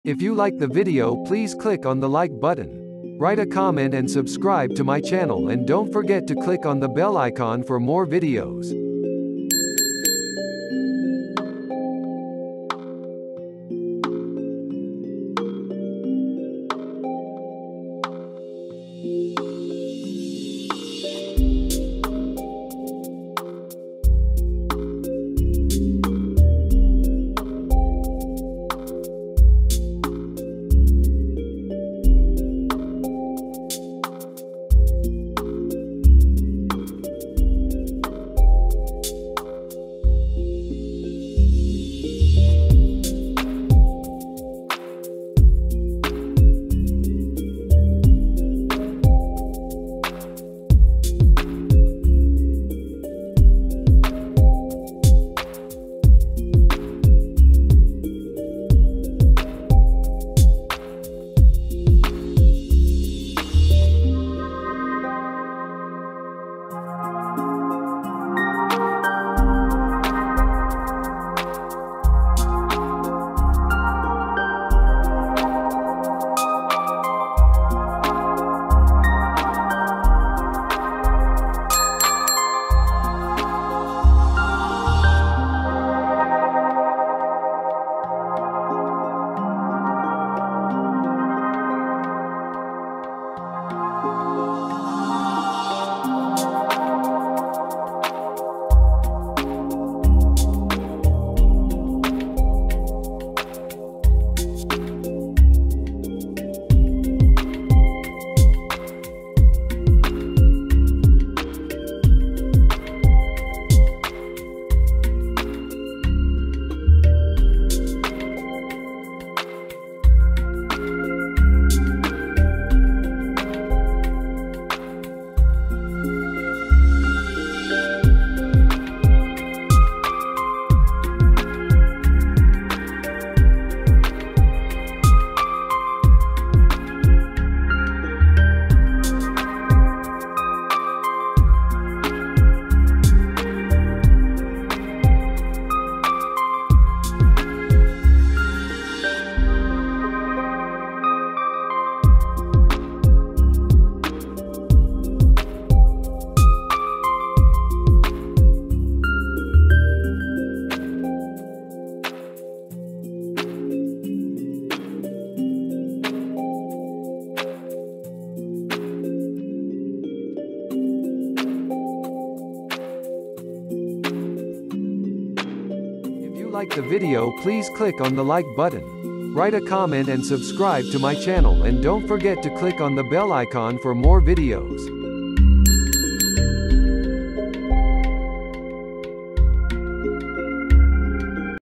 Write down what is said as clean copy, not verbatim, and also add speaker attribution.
Speaker 1: If you like the video, please click on the like button. Write a comment and subscribe to my channel, and don't forget to click on the bell icon for more videos. Like the video, please click on the like button. Write a comment and subscribe to my channel, and don't forget to click on the bell icon for more videos.